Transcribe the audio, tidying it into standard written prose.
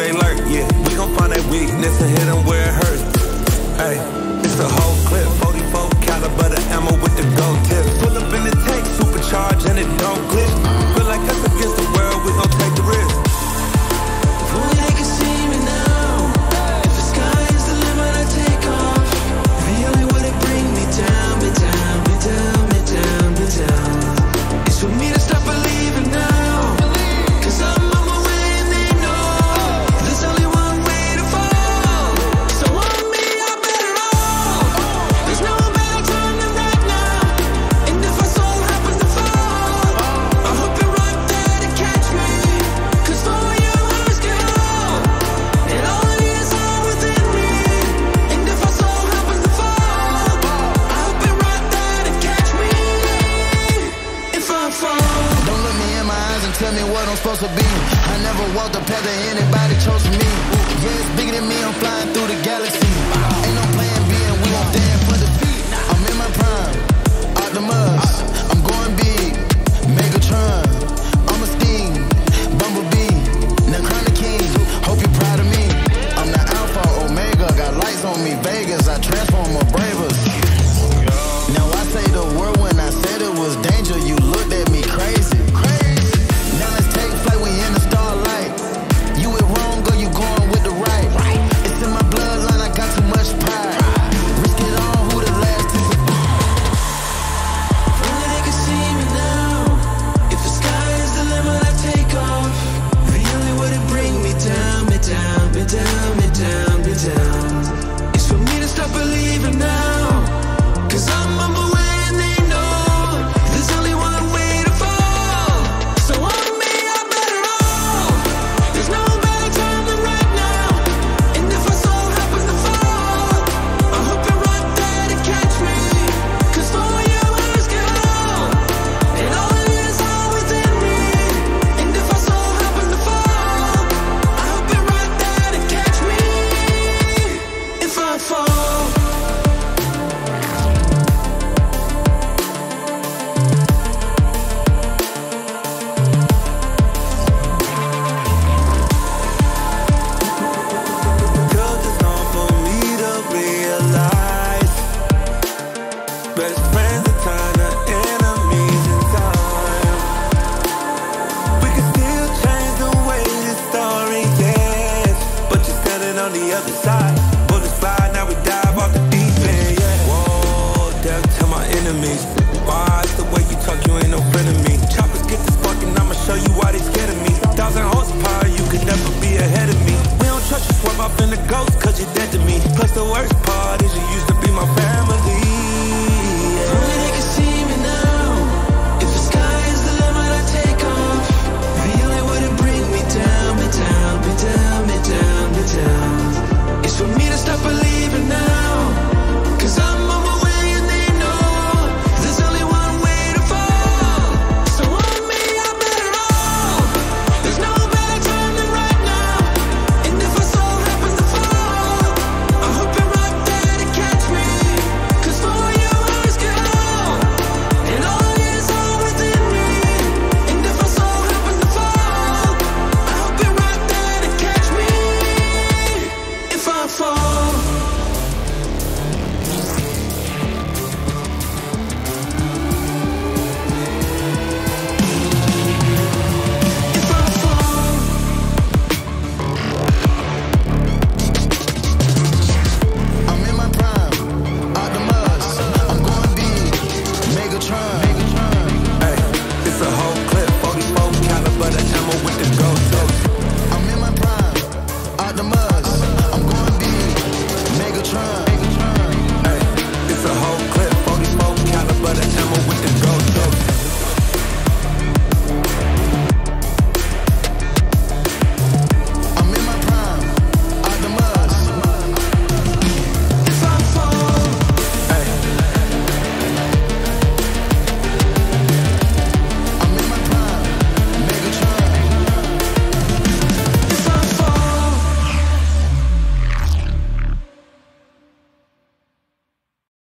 they lurk, yeah. We gon' find that weakness and hit them where it hurts. Hey, it's a whole clip, 44 caliber, the ammo with the gold tip. Pull up in the tank, supercharged and it don't glitch. Feel like us against the world, we gon' take the risk. If only they could see me now. If the sky is the limit, I take off. Really would it bring me down, me down, me down, me down, me down. It's for me to stop believing now. Cause I'm on my way and they know there's only one way to fall. So on me, I bet it all. There's no better time than right now. And if I so happen to fall, I hope you're right there to catch me. Cause for you I risk it all. And all it is all within me. And if I so happen to fall, I hope you're right there to catch me. If I fall, Don't look me in my eyes and tell me what I'm supposed to be. I never walked the path that anybody chose for me. Yeah, it's bigger than me, I'm flying through the galaxy. Ain't no plan B and we won't stand for defeat. I'm in my prime, Optimus, I'm going big, Megatron, I'm a Sting, Bumblebee, now crown the king, hope you're proud of me. I'm the Alpha, Omega, got lights on me, Vegas, I transform my bravers. Now I say the word when I said it was danger, you looked at me crazy. Now let's take flight, we in the starlight. You went wrong, girl, you going with the right. It's in my bloodline, I got too much pride. Risk it all, who the last to survive? if only they could see me now. If the sky is the limit, I take off. Really would it bring me down, me down, me down, me down, me down. It's for me to stop believing now. Cause I'm on my way and they know there's only one way to fall. So on me, I bet it all. There's no better time than right now. And if I so happen to fall, I hope you're right there to catch me. Cause for you I risk it all. And all it is all within me. And if I so happen to fall, I hope you're right there to catch me. If I fall. Cause it's hard for me to realize best friends are turn to enemies in time. We can still change the way this story ends, but you're standing on the other side. Bullets fly, now we dive off the deep end, yeah. Whoa, death to my enemies. Why, it's the way you talk, you ain't no friend of me. Choppers get this fucking, I'ma show you why they scared of me. 1,000 horsepower, you could never be ahead of me.